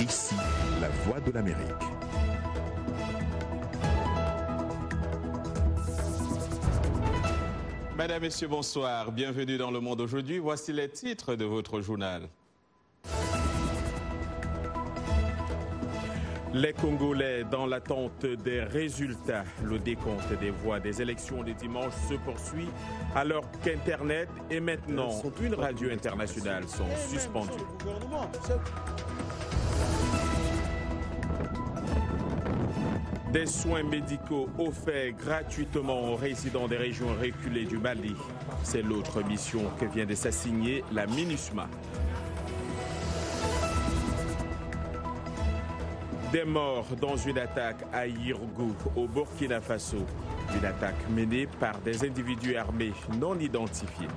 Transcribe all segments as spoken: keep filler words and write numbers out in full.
Ici, la voix de l'Amérique. Madame, Messieurs, bonsoir. Bienvenue dans Le Monde aujourd'hui. Voici les titres de votre journal. Les Congolais dans l'attente des résultats. Le décompte des voix des élections de dimanche se poursuit alors qu'Internet et maintenant une radio internationale sont suspendues. Des soins médicaux offerts gratuitement aux résidents des régions reculées du Mali. C'est l'autre mission que vient de s'assigner la MINUSMA. Des morts dans une attaque à Yirgou, au Burkina Faso. Une attaque menée par des individus armés non identifiés.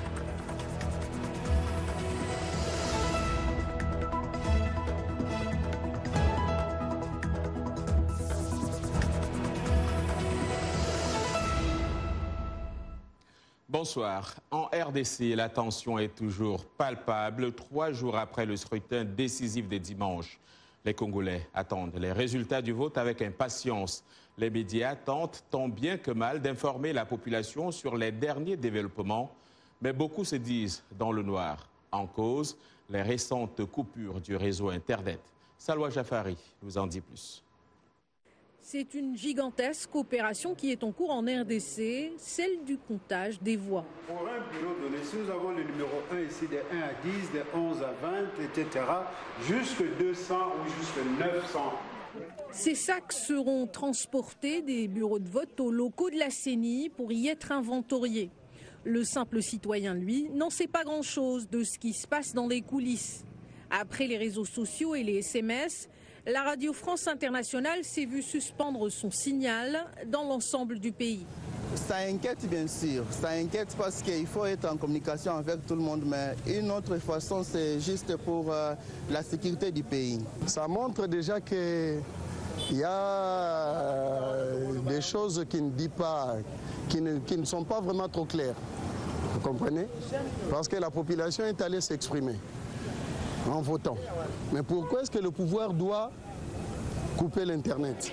Bonsoir. En R D C, la tension est toujours palpable, trois jours après le scrutin décisif de dimanche. Les Congolais attendent les résultats du vote avec impatience. Les médias tentent tant bien que mal d'informer la population sur les derniers développements, mais beaucoup se disent dans le noir. En cause, les récentes coupures du réseau Internet. Salwa Jafari nous en dit plus. C'est une gigantesque opération qui est en cours en R D C, celle du comptage des voix. Pour un bureau donné, si nous avons le numéro un ici, de un à dix, de onze à vingt, et cetera, jusque deux cents ou jusque neuf cents. Ces sacs seront transportés des bureaux de vote aux locaux de la C E N I pour y être inventoriés. Le simple citoyen, lui, n'en sait pas grand-chose de ce qui se passe dans les coulisses. Après les réseaux sociaux et les S M S, la radio France Internationale s'est vue suspendre son signal dans l'ensemble du pays. Ça inquiète bien sûr, ça inquiète parce qu'il faut être en communication avec tout le monde, mais une autre façon c'est juste pour euh, la sécurité du pays. Ça montre déjà qu'il y a euh, des choses qui ne disent pas, qui ne, qui ne sont pas vraiment trop claires, vous comprenez? Parce que la population est allée s'exprimer en votant. Mais pourquoi est-ce que le pouvoir doit couper l'Internet?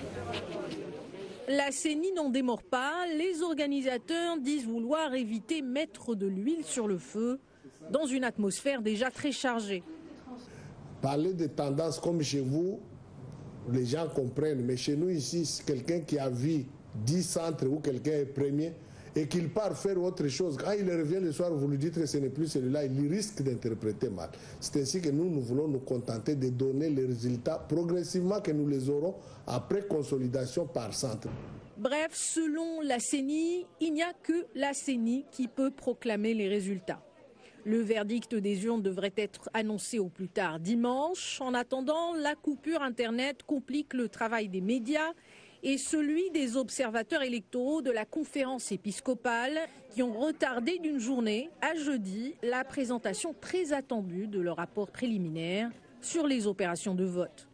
La C E N I n'en démord pas. Les organisateurs disent vouloir éviter mettre de l'huile sur le feu dans une atmosphère déjà très chargée. Parler de tendances comme chez vous, les gens comprennent. Mais chez nous ici, c'est quelqu'un qui a vu dix centres où quelqu'un est premier et qu'il part faire autre chose. Quand il revient le soir, vous lui dites que ce n'est plus celui-là, il risque d'interpréter mal. C'est ainsi que nous, nous voulons nous contenter de donner les résultats progressivement que nous les aurons après consolidation par centre. Bref, selon la C E N I, il n'y a que la C E N I qui peut proclamer les résultats. Le verdict des urnes devrait être annoncé au plus tard dimanche. En attendant, la coupure Internet complique le travail des médias et celui des observateurs électoraux de la conférence épiscopale qui ont retardé d'une journée à jeudi la présentation très attendue de leur rapport préliminaire sur les opérations de vote.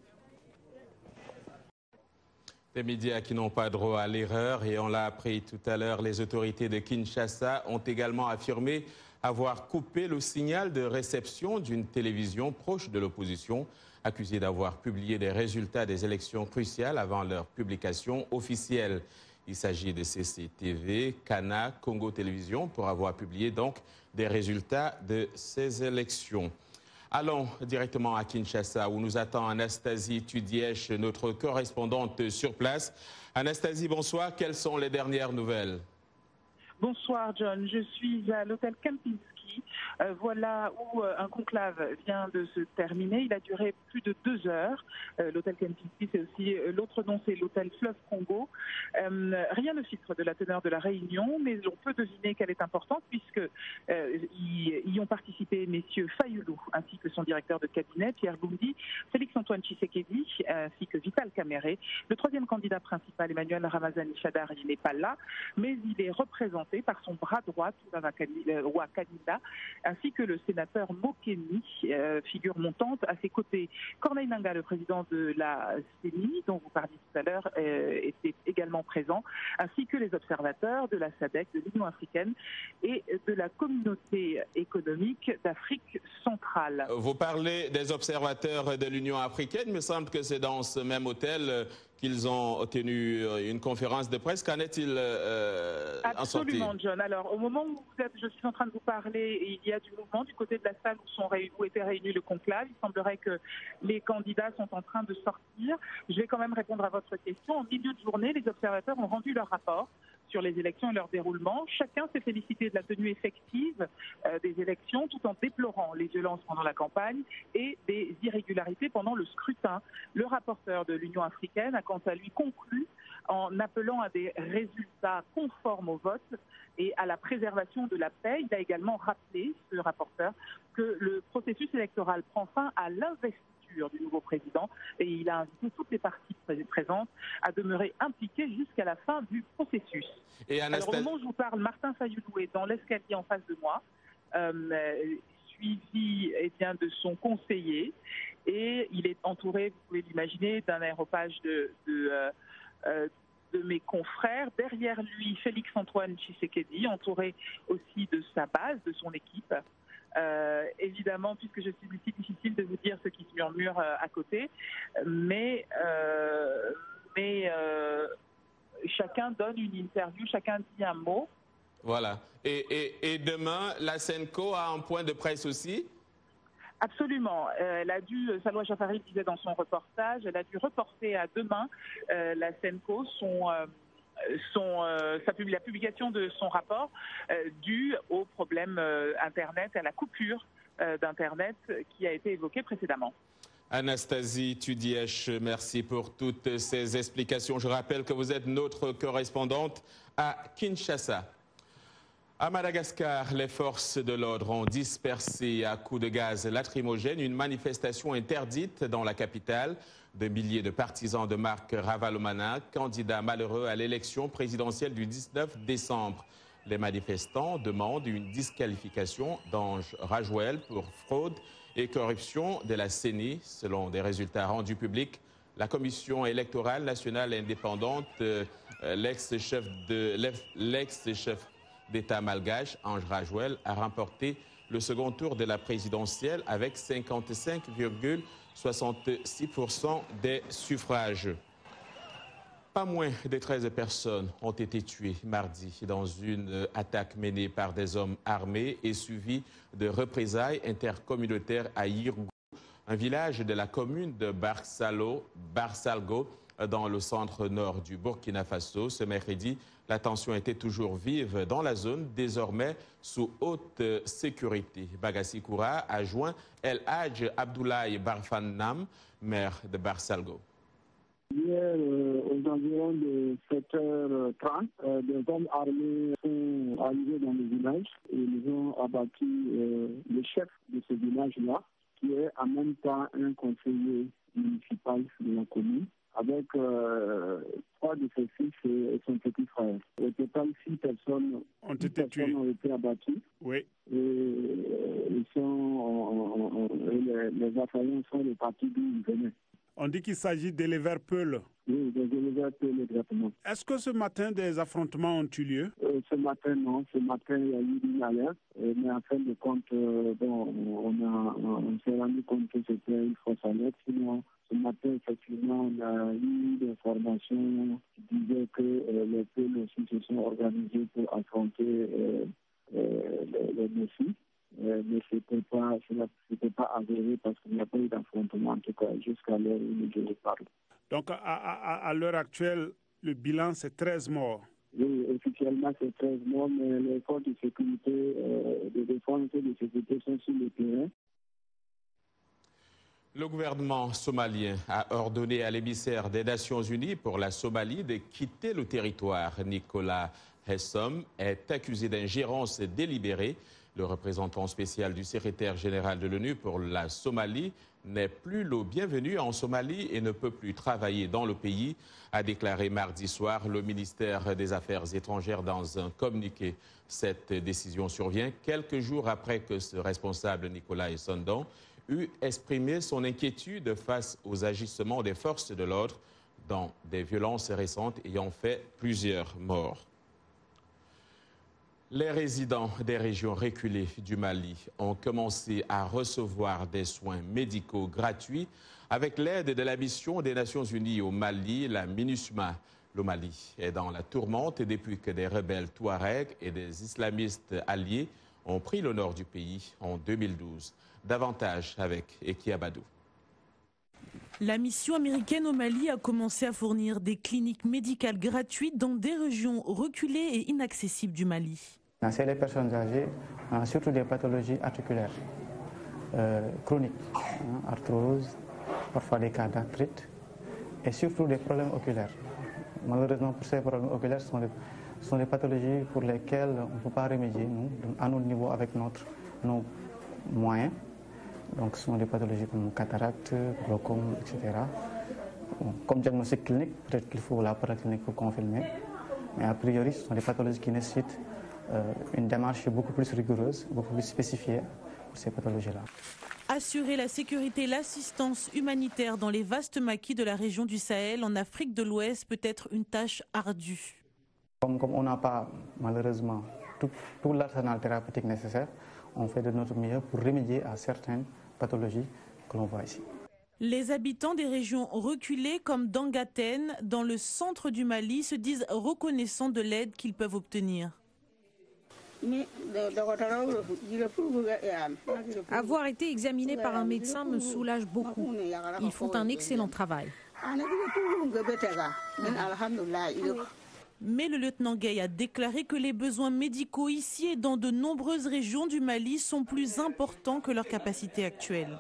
Des médias qui n'ont pas droit à l'erreur et on l'a appris tout à l'heure, les autorités de Kinshasa ont également affirmé avoir coupé le signal de réception d'une télévision proche de l'opposition, accusée d'avoir publié des résultats des élections cruciales avant leur publication officielle. Il s'agit de C C T V, Cana, Congo Télévision, pour avoir publié donc des résultats de ces élections. Allons directement à Kinshasa, où nous attend Anastasie Tudièche, notre correspondante sur place. Anastasie, bonsoir. Quelles sont les dernières nouvelles? Bonsoir John, je suis à l'hôtel Kempinski. Euh, voilà où euh, un conclave vient de se terminer. Il a duré plus de deux heures. Euh, l'hôtel Kempinski, c'est aussi euh, l'autre nom, c'est l'hôtel Fleuve Congo. Euh, rien ne filtre de la teneur de la réunion, mais on peut deviner qu'elle est importante puisque euh, y, y ont participé messieurs Fayoulou ainsi que son directeur de cabinet Pierre Boundi, Félix-Antoine Tshisekedi ainsi que Vital Kamerhe. Le troisième candidat principal, Emmanuel Ramazani Shadari, n'est pas là, mais il est représenté par son bras droit, Wakanda, Keïta, ainsi que le sénateur Mokeni, euh, figure montante à ses côtés. Corneille Nangaa, le président de la C E N I, dont vous parliez tout à l'heure, euh, était également présent, ainsi que les observateurs de la S A D C, de l'Union africaine et de la communauté économique d'Afrique centrale. Vous parlez des observateurs de l'Union africaine, il me semble que c'est dans ce même hôtel qu'ils ont tenu une conférence de presse. Qu'en est-il euh, en sortie ? Absolument, John. Alors, au moment où vous êtes, je suis en train de vous parler, il y a du mouvement du côté de la salle où, sont ré... où était réuni le conclave. Il semblerait que les candidats sont en train de sortir. Je vais quand même répondre à votre question. En milieu de journée, les observateurs ont rendu leur rapport sur les élections et leur déroulement. Chacun s'est félicité de la tenue effective euh, des élections, tout en déplorant les violences pendant la campagne et des irrégularités pendant le scrutin. Le rapporteur de l'Union africaine a quant à lui conclu en appelant à des résultats conformes au vote et à la préservation de la paix. Il a également rappelé, ce rapporteur, que le processus électoral prend fin à l'investiture du nouveau président et il a invité toutes les parties présentes à demeurer impliquées jusqu'à la fin du processus. Et Alors, au moment où je vous parle, Martin Fayulu est dans l'escalier en face de moi, euh, suivi eh bien, de son conseiller, et il est entouré, vous pouvez l'imaginer, d'un aéropage de, de, euh, de mes confrères. Derrière lui, Félix-Antoine Tshisekedi, entouré aussi de sa base, de son équipe. Euh, évidemment, puisque je suis c'est difficile de vous dire ce qui se murmure euh, à côté, mais, euh, mais euh, chacun donne une interview, chacun dit un mot. Voilà. Et, et, et demain, la Senco a un point de presse aussi ? Absolument. Euh, elle a dû, Salwa Jafari disait dans son reportage, elle a dû reporter à demain euh, la Senco son... Euh, Son, euh, sa, la publication de son rapport euh, due au problème euh, Internet, à la coupure euh, d'Internet qui a été évoquée précédemment. Anastasie Tudièche, merci pour toutes ces explications. Je rappelle que vous êtes notre correspondante à Kinshasa. À Madagascar, les forces de l'ordre ont dispersé à coups de gaz lacrymogène une manifestation interdite dans la capitale. De milliers de partisans de Marc Ravalomanana, candidat malheureux à l'élection présidentielle du dix-neuf décembre. Les manifestants demandent une disqualification d'Ange Rajouel pour fraude et corruption de la C E N I. Selon des résultats rendus publics, la Commission électorale nationale indépendante, euh, l'ex-chef de, l'ex-chef d'État malgache, Ange Rajouel, a remporté le second tour de la présidentielle avec cinquante-cinq virgule soixante-six pour cent des suffrages. Pas moins de treize personnes ont été tuées mardi dans une attaque menée par des hommes armés et suivie de représailles intercommunautaires à Yirgou, un village de la commune de Barsalo, Barsalgo, dans le centre-nord du Burkina Faso. Ce mercredi, la tension était toujours vive dans la zone, désormais sous haute sécurité. Bagassi Koura a joint El Hadj Abdoulaye Barfannam, maire de Barsalgo. Hier, euh, aux environs de sept heures trente, euh, des hommes armés sont arrivés dans le village et ils ont abattu euh, le chef de ce village-là, qui est en même temps un conseiller municipal de la commune, avec euh, trois de ses fils et son petit frère. Au total, six personnes ont six été personnes tuées. ont été abattues. Oui. Et, euh, ils sont, on, on, on, les, les assaillants sont repartis d'où ils venaient. On dit qu'il s'agit d'éleveurs Peul. Oui, des éleveurs Peul, exactement. Est-ce que ce matin, des affrontements ont eu lieu? euh, Ce matin, non. Ce matin, il y a eu une alerte. Euh, mais en fin de compte, euh, bon, on, a, on s'est rendu compte que c'était une fausse alerte. Sinon, ce matin, effectivement, on a eu des formations qui disaient que euh, les Peul aussi se sont organisés pour affronter euh, euh, les, les défis. Euh, mais ce n'était pas, pas avéré parce qu'il n'y a pas eu d'affrontement, en tout cas, jusqu'à l'heure où je vous parle. Donc, à, à, à l'heure actuelle, le bilan, c'est treize morts. Oui, officiellement, c'est treize morts, mais les forces de sécurité, euh, de défense et de sécurité sont sur le terrain. Le gouvernement somalien a ordonné à l'émissaire des Nations Unies pour la Somalie de quitter le territoire. Nicolas Hessom est accusé d'ingérence délibérée. Le représentant spécial du secrétaire général de l'ONU pour la Somalie, n'est plus le bienvenu en Somalie et ne peut plus travailler dans le pays, a déclaré mardi soir le ministère des Affaires étrangères dans un communiqué. Cette décision survient quelques jours après que ce responsable, Nicolas Essondon, eut exprimé son inquiétude face aux agissements des forces de l'ordre dans des violences récentes ayant fait plusieurs morts. Les résidents des régions reculées du Mali ont commencé à recevoir des soins médicaux gratuits avec l'aide de la mission des Nations Unies au Mali, la MINUSMA. Le Mali est dans la tourmente depuis que des rebelles touaregs et des islamistes alliés ont pris le nord du pays en deux mille douze. Davantage avec Eki Abadou. La mission américaine au Mali a commencé à fournir des cliniques médicales gratuites dans des régions reculées et inaccessibles du Mali. C'est les personnes âgées, surtout des pathologies articulaires euh, chroniques, hein, arthrose, parfois des cas d'arthrite et surtout des problèmes oculaires. Malheureusement, pour ces problèmes oculaires, ce sont des, ce sont des pathologies pour lesquelles on ne peut pas remédier, nous, à notre niveau, avec notre, nos moyens. Donc, ce sont des pathologies comme cataracte, glaucome, et cetera. Bon, comme diagnostic clinique, peut-être qu'il faut la paraclinique pour confirmer. Mais a priori, ce sont des pathologies qui nécessitent euh, une démarche beaucoup plus rigoureuse, beaucoup plus spécifiée pour ces pathologies-là. Assurer la sécurité et l'assistance humanitaire dans les vastes maquis de la région du Sahel en Afrique de l'Ouest peut être une tâche ardue. Comme, comme on n'a pas, malheureusement, tout, tout l'arsenal thérapeutique nécessaire, on fait de notre mieux pour remédier à certaines pathologies que l'on voit ici. Les habitants des régions reculées comme Dangaten, dans le centre du Mali, se disent reconnaissants de l'aide qu'ils peuvent obtenir. Avoir été examiné par un médecin me soulage beaucoup. Ils font un excellent travail. Mais le lieutenant Gay a déclaré que les besoins médicaux ici et dans de nombreuses régions du Mali sont plus importants que leur capacité actuelle.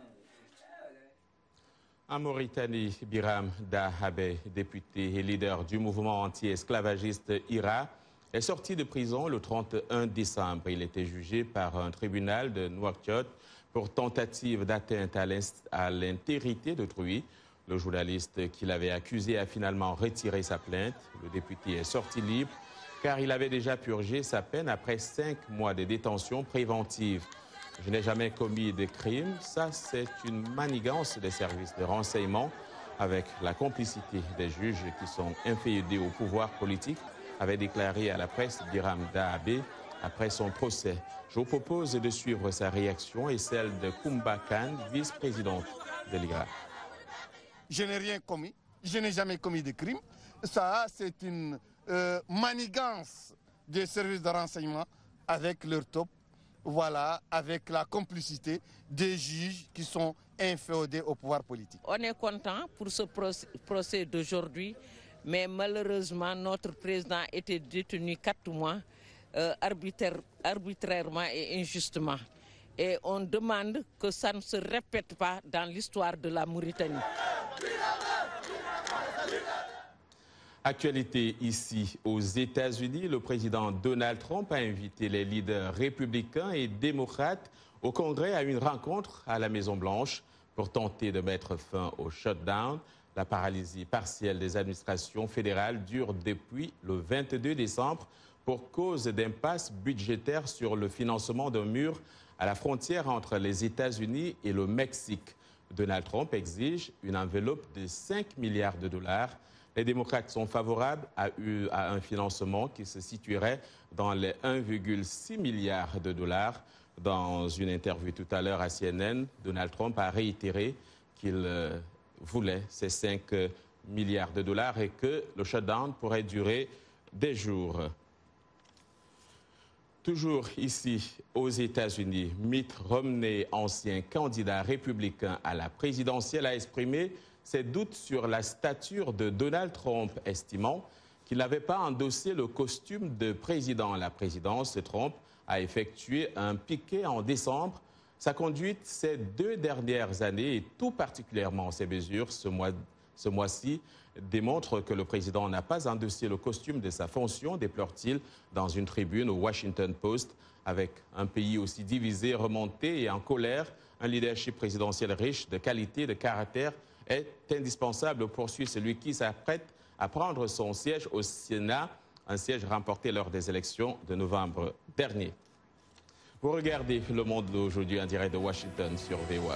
En Mauritanie, Biram Dahabé, député et leader du mouvement anti-esclavagiste I R A, est sorti de prison le trente et un décembre. Il était jugé par un tribunal de Nouakchott pour tentative d'atteinte à l'intégrité d'autrui. Le journaliste qui l'avait accusé a finalement retiré sa plainte. Le député est sorti libre car il avait déjà purgé sa peine après cinq mois de détention préventive. Je n'ai jamais commis de crime. Ça, c'est une manigance des services de renseignement avec la complicité des juges qui sont inféodés au pouvoir politique, avait déclaré à la presse Biram Dahabé après son procès. Je vous propose de suivre sa réaction et celle de Koumba Khan, vice-présidente de l'I R A. Je n'ai rien commis, je n'ai jamais commis de crime. Ça, c'est une euh, manigance des services de renseignement avec leur top, voilà, avec la complicité des juges qui sont inféodés au pouvoir politique. On est content pour ce procès d'aujourd'hui, mais malheureusement, notre président était détenu quatre mois euh, arbitraire, arbitrairement et injustement. Et on demande que ça ne se répète pas dans l'histoire de la Mauritanie. Actualité ici aux États-Unis, le président Donald Trump a invité les leaders républicains et démocrates au Congrès à une rencontre à la Maison-Blanche pour tenter de mettre fin au shutdown. La paralysie partielle des administrations fédérales dure depuis le vingt-deux décembre pour cause d'impasse budgétaire sur le financement d'un mur à la frontière entre les États-Unis et le Mexique. Donald Trump exige une enveloppe de cinq milliards de dollars. Les démocrates sont favorables à, à un financement qui se situerait dans les un virgule six milliards de dollars. Dans une interview tout à l'heure à C N N, Donald Trump a réitéré qu'il euh, voulait ces cinq milliards de dollars et que le shutdown pourrait durer des jours. Toujours ici, aux États-Unis, Mitt Romney, ancien candidat républicain à la présidentielle, a exprimé ses doutes sur la stature de Donald Trump, estimant qu'il n'avait pas endossé le costume de président à la présidence. Trump a effectué un piquet en décembre. Sa conduite ces deux dernières années, et tout particulièrement ses mesures ce mois, ce mois-ci, démontre que le président n'a pas endossé le costume de sa fonction, déplore-t-il dans une tribune au Washington Post. Avec un pays aussi divisé, remonté et en colère Un leadership présidentiel riche de qualité, de caractère est indispensable, poursuit celui qui s'apprête à prendre son siège au Sénat, un siège remporté lors des élections de novembre dernier. Vous regardez Le Monde d'aujourd'hui en direct de Washington sur V O A.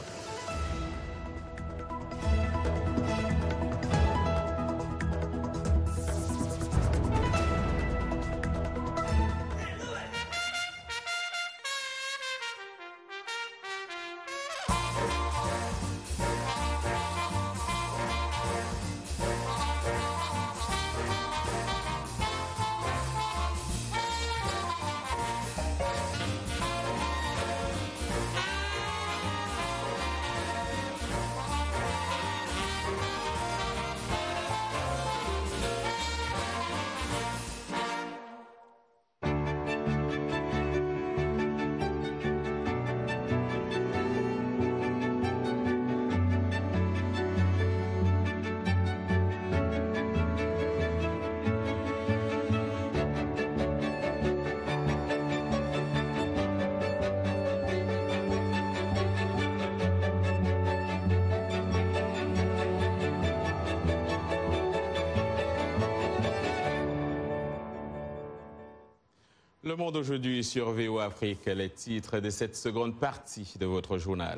Le Monde aujourd'hui sur V O A Afrique, les titres de cette seconde partie de votre journal.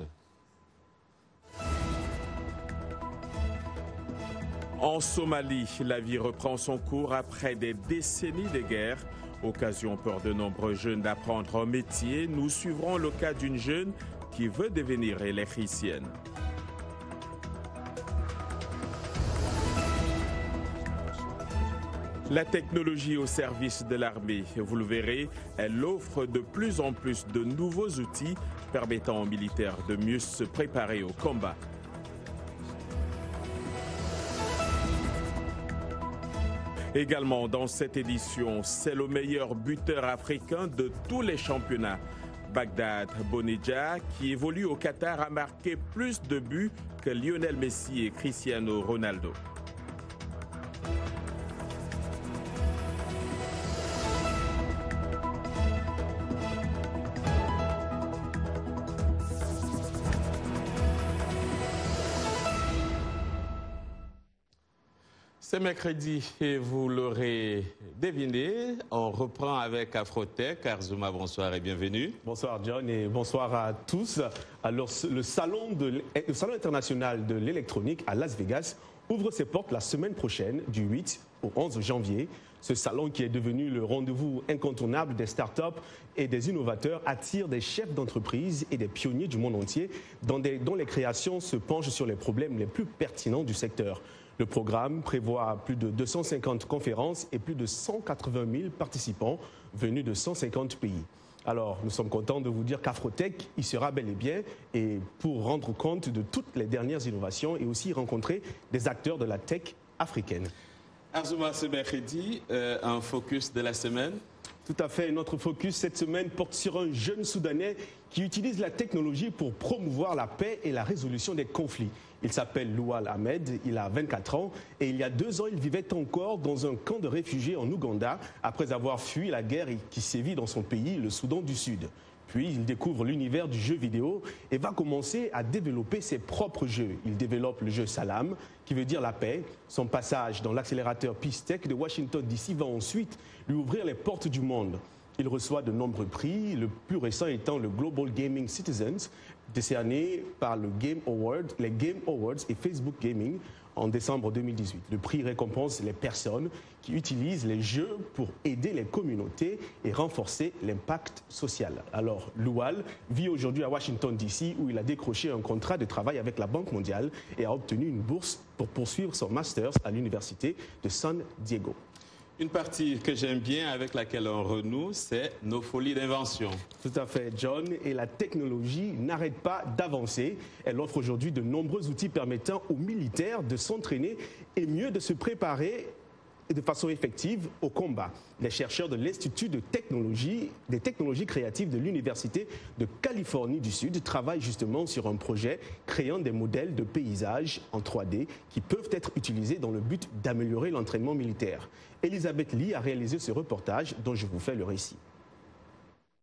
En Somalie, la vie reprend son cours après des décennies de guerre. Occasion pour de nombreux jeunes d'apprendre un métier. Nous suivrons le cas d'une jeune qui veut devenir électricienne. La technologie au service de l'armée, vous le verrez, elle offre de plus en plus de nouveaux outils permettant aux militaires de mieux se préparer au combat. Également dans cette édition, c'est le meilleur buteur africain de tous les championnats. Bagdad Bonedja, qui évolue au Qatar, a marqué plus de buts que Lionel Messi et Cristiano Ronaldo. C'est mercredi et vous l'aurez deviné, on reprend avec Afrotech. Arzouma, bonsoir et bienvenue. Bonsoir John et bonsoir à tous. Alors le salon, de, le salon international de l'électronique à Las Vegas ouvre ses portes la semaine prochaine du huit au onze janvier. Ce salon qui est devenu le rendez-vous incontournable des startups et des innovateurs attire des chefs d'entreprise et des pionniers du monde entier dont, des, dont les créations se penchent sur les problèmes les plus pertinents du secteur. Le programme prévoit plus de deux cent cinquante conférences et plus de cent quatre-vingt mille participants venus de cent cinquante pays. Alors, nous sommes contents de vous dire qu'Afrotech y sera bel et bien et pour rendre compte de toutes les dernières innovations et aussi rencontrer des acteurs de la tech africaine. Arzouma, ce mercredi, euh, un focus de la semaine. Tout à fait. Notre focus cette semaine porte sur un jeune Soudanais qui utilise la technologie pour promouvoir la paix et la résolution des conflits. Il s'appelle Loual Ahmed, il a vingt-quatre ans et il y a deux ans, il vivait encore dans un camp de réfugiés en Ouganda après avoir fui la guerre qui sévit dans son pays, le Soudan du Sud. Puis il découvre l'univers du jeu vidéo et va commencer à développer ses propres jeux. Il développe le jeu Salam, qui veut dire la paix. Son passage dans l'accélérateur Peace Tech de Washington D C va ensuite lui ouvrir les portes du monde. Il reçoit de nombreux prix, le plus récent étant le Global Gaming Citizens, décerné par le Game Award, les Game Awards et Facebook Gaming en décembre deux mille dix-huit. Le prix récompense les personnes qui utilisent les jeux pour aider les communautés et renforcer l'impact social. Alors, Loual vit aujourd'hui à Washington D C où il a décroché un contrat de travail avec la Banque mondiale et a obtenu une bourse pour poursuivre son master à l'université de San Diego. Une partie que j'aime bien, avec laquelle on renoue, c'est nos folies d'invention. Tout à fait, John. Et la technologie n'arrête pas d'avancer. Elle offre aujourd'hui de nombreux outils permettant aux militaires de s'entraîner et mieux de se préparer de façon effective au combat. Les chercheurs de l'Institut de technologie, des technologies créatives de l'Université de Californie du Sud travaillent justement sur un projet créant des modèles de paysages en trois D qui peuvent être utilisés dans le but d'améliorer l'entraînement militaire. Elisabeth Lee a réalisé ce reportage dont je vous fais le récit.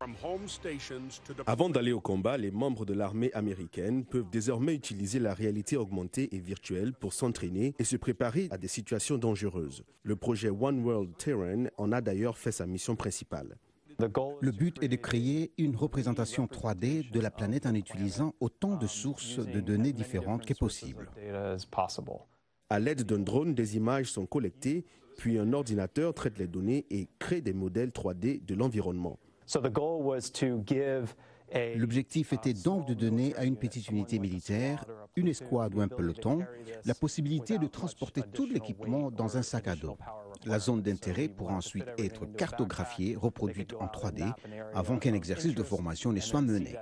Avant d'aller au combat, les membres de l'armée américaine peuvent désormais utiliser la réalité augmentée et virtuelle pour s'entraîner et se préparer à des situations dangereuses. Le projet One World Terrain en a d'ailleurs fait sa mission principale. Le but est de créer une représentation trois D de la planète en utilisant autant de sources de données différentes que possible. À l'aide d'un drone, des images sont collectées, puis un ordinateur traite les données et crée des modèles trois D de l'environnement. L'objectif était donc de donner à une petite unité militaire, une escouade ou un peloton, la possibilité de transporter tout l'équipement dans un sac à dos. La zone d'intérêt pourra ensuite être cartographiée, reproduite en trois D, avant qu'un exercice de formation ne soit mené.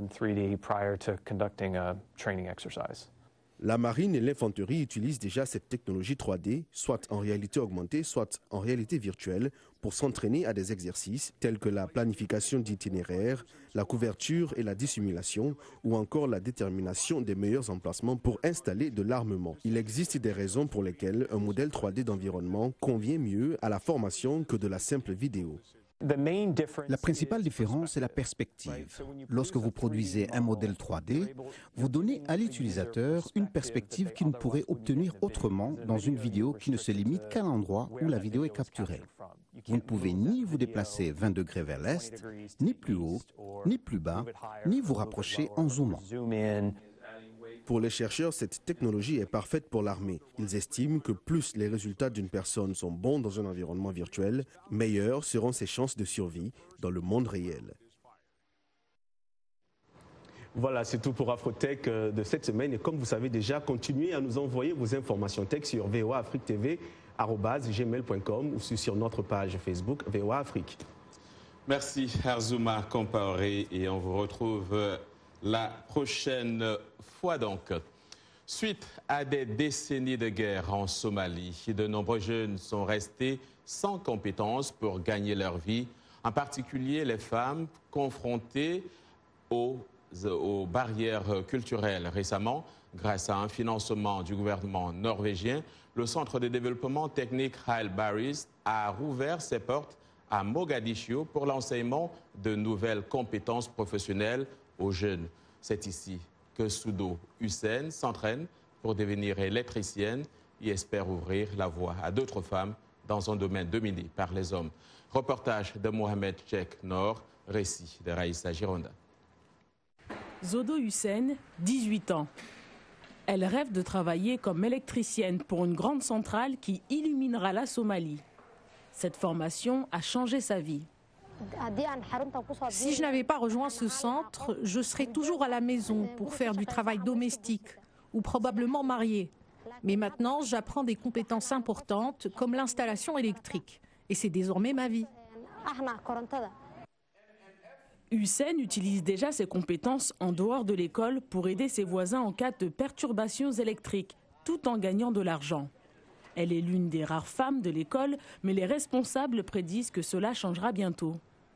La marine et l'infanterie utilisent déjà cette technologie trois D, soit en réalité augmentée, soit en réalité virtuelle, pour s'entraîner à des exercices tels que la planification d'itinéraires, la couverture et la dissimulation, ou encore la détermination des meilleurs emplacements pour installer de l'armement. Il existe des raisons pour lesquelles un modèle trois D d'environnement convient mieux à la formation que de la simple vidéo. La principale différence est la perspective. Lorsque vous produisez un modèle trois D, vous donnez à l'utilisateur une perspective qu'il ne pourrait obtenir autrement dans une vidéo qui ne se limite qu'à l'endroit où la vidéo est capturée. Vous ne pouvez ni vous déplacer vingt degrés vers l'est, ni plus haut, ni plus bas, ni vous rapprocher en zoomant. Pour les chercheurs, cette technologie est parfaite pour l'armée. Ils estiment que plus les résultats d'une personne sont bons dans un environnement virtuel, meilleures seront ses chances de survie dans le monde réel. Voilà, c'est tout pour Afrotech de cette semaine. Et comme vous savez déjà, continuez à nous envoyer vos informations tech sur v o a afrique t v arobase gmail point com ou sur notre page Facebook V O A Afrique. Merci Arzouma Compaoré et on vous retrouve la prochaine fois donc. Suite à des décennies de guerre en Somalie, de nombreux jeunes sont restés sans compétences pour gagner leur vie, en particulier les femmes confrontées aux, aux barrières culturelles. Récemment, grâce à un financement du gouvernement norvégien, le Centre de développement technique Haile Baris a rouvert ses portes à Mogadiscio pour l'enseignement de nouvelles compétences professionnelles aux jeunes. C'est ici que Soudo Hussein s'entraîne pour devenir électricienne et espère ouvrir la voie à d'autres femmes dans un domaine dominé par les hommes. Reportage de Mohamed Chek Nord, récit de Raïssa Gironda. Zodo Hussein, dix-huit ans. Elle rêve de travailler comme électricienne pour une grande centrale qui illuminera la Somalie. Cette formation a changé sa vie. Si je n'avais pas rejoint ce centre, je serais toujours à la maison pour faire du travail domestique ou probablement mariée. Mais maintenant, j'apprends des compétences importantes comme l'installation électrique. Et c'est désormais ma vie. Hussein utilise déjà ses compétences en dehors de l'école pour aider ses voisins en cas de perturbations électriques, tout en gagnant de l'argent. Elle est l'une des rares femmes de l'école, mais les responsables prédisent que cela changera bientôt.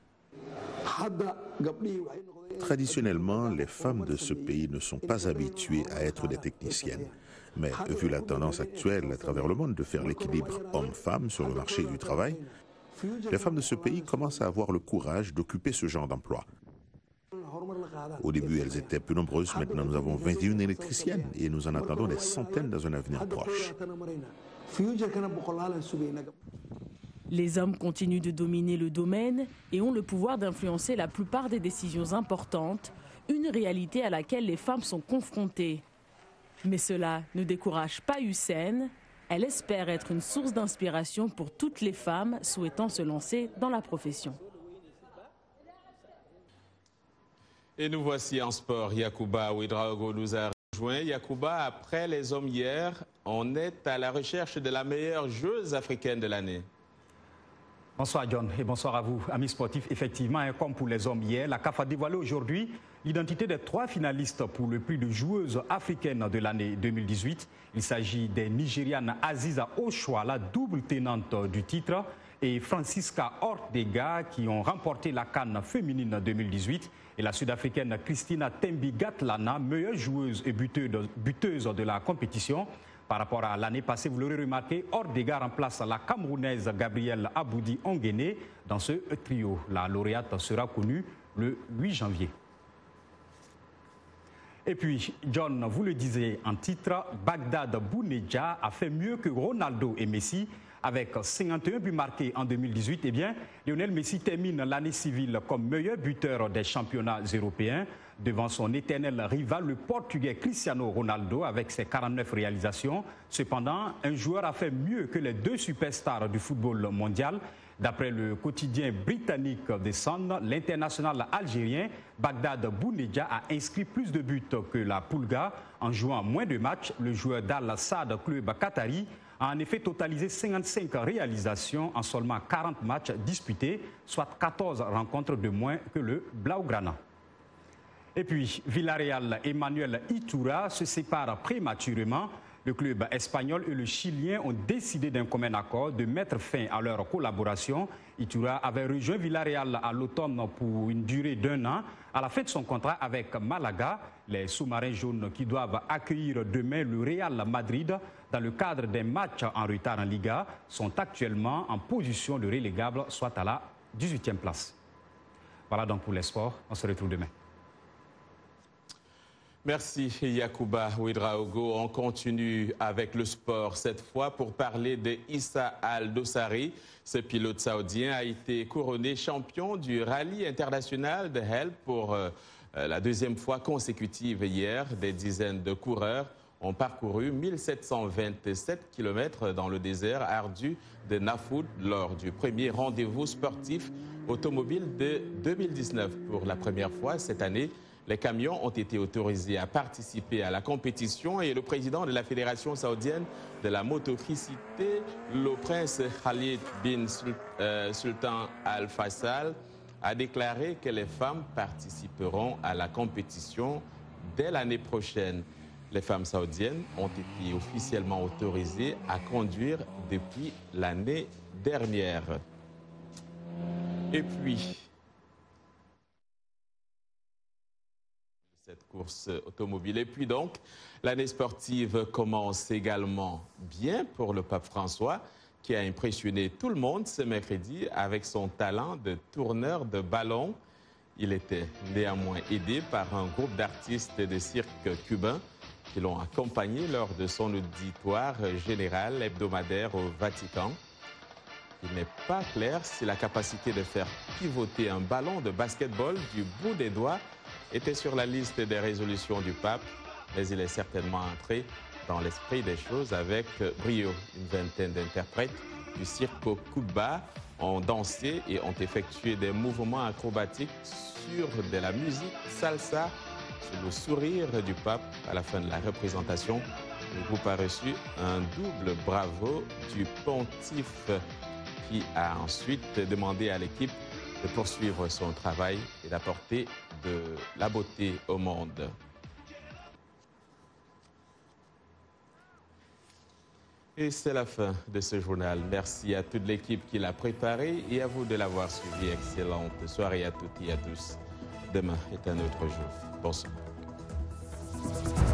Traditionnellement, les femmes de ce pays ne sont pas habituées à être des techniciennes. Mais vu la tendance actuelle à travers le monde de faire l'équilibre homme-femme sur le marché du travail, les femmes de ce pays commencent à avoir le courage d'occuper ce genre d'emploi. Au début, elles étaient peu nombreuses. Maintenant, nous avons vingt et une électriciennes et nous en attendons des centaines dans un avenir proche. Les hommes continuent de dominer le domaine et ont le pouvoir d'influencer la plupart des décisions importantes, une réalité à laquelle les femmes sont confrontées. Mais cela ne décourage pas Hussein. Elle espère être une source d'inspiration pour toutes les femmes souhaitant se lancer dans la profession. Et nous voici en sport. Yacouba Ouedraogo nous a rejoint. Yacouba, après les hommes hier, on est à la recherche de la meilleure joueuse africaine de l'année. Bonsoir John et bonsoir à vous, amis sportifs. Effectivement, comme pour les hommes hier, la C A F a dévoilé aujourd'hui l'identité des trois finalistes pour le prix de joueuse africaine de l'année deux mille dix-huit. Il s'agit des Nigérianes Aziza Ochoa, la double tenante du titre, et Francisca Ortega qui ont remporté la CAN féminine deux mille dix-huit, et la Sud-Africaine Christina Tembi Gatlana, meilleure joueuse et buteuse de la compétition. Par rapport à l'année passée, vous l'aurez remarqué, Ordega remplace la Camerounaise Gabrielle Aboudi Onguéné dans ce trio. La lauréate sera connue le huit janvier. Et puis, John, vous le disiez en titre, Bagdad Bounedjah a fait mieux que Ronaldo et Messi. Avec cinquante et un buts marqués en deux mille dix-huit, eh bien, Lionel Messi termine l'année civile comme meilleur buteur des championnats européens devant son éternel rival, le Portugais Cristiano Ronaldo, avec ses quarante-neuf réalisations. Cependant, un joueur a fait mieux que les deux superstars du football mondial. D'après le quotidien britannique The Sun, l'international algérien Bagdad Bounedjah a inscrit plus de buts que la Pulga en jouant moins de matchs. Le joueur d'Al Sadd Club Qatari a en effet totalisé cinquante-cinq réalisations en seulement quarante matchs disputés, soit quatorze rencontres de moins que le Blaugrana. Et puis, Villarreal Emmanuel Iturra se sépare prématurément. Le club espagnol et le chilien ont décidé d'un commun accord de mettre fin à leur collaboration. Iturra avait rejoint Villarreal à l'automne pour une durée d'un an. À la fin de son contrat avec Malaga, les sous-marins jaunes qui doivent accueillir demain le Real Madrid dans le cadre des matchs en retard en Liga sont actuellement en position de relégable, soit à la dix-huitième place. Voilà donc pour les sports. On se retrouve demain. Merci Yacouba Ouedraogo. On continue avec le sport cette fois pour parler de Issa Al-Dossari. Ce pilote saoudien a été couronné champion du rallye international de Help pour euh, la deuxième fois consécutive hier. Des dizaines de coureurs ont parcouru mille sept cent vingt-sept kilomètres dans le désert ardu de Nafoud lors du premier rendez-vous sportif automobile de deux mille dix-neuf. Pour la première fois cette année, les camions ont été autorisés à participer à la compétition et le président de la Fédération saoudienne de la motocricité, le prince Khalid bin Sultan Al Faisal, a déclaré que les femmes participeront à la compétition dès l'année prochaine. Les femmes saoudiennes ont été officiellement autorisées à conduire depuis l'année dernière. Et puis, cette course automobile. Et puis donc, l'année sportive commence également bien pour le pape François, qui a impressionné tout le monde ce mercredi avec son talent de tourneur de ballon. Il était néanmoins aidé par un groupe d'artistes de cirque cubains qui l'ont accompagné lors de son auditoire général hebdomadaire au Vatican. Il n'est pas clair si la capacité de faire pivoter un ballon de basketball du bout des doigts était sur la liste des résolutions du pape, mais il est certainement entré dans l'esprit des choses avec brio. Une vingtaine d'interprètes du circo Cuba ont dansé et ont effectué des mouvements acrobatiques sur de la musique salsa sur le sourire du pape. À la fin de la représentation, le groupe a reçu un double bravo du pontife qui a ensuite demandé à l'équipe de poursuivre son travail et d'apporter de la beauté au monde. Et c'est la fin de ce journal. Merci à toute l'équipe qui l'a préparé et à vous de l'avoir suivi. Excellente soirée à toutes et à tous. Demain est un autre jour. Bonsoir.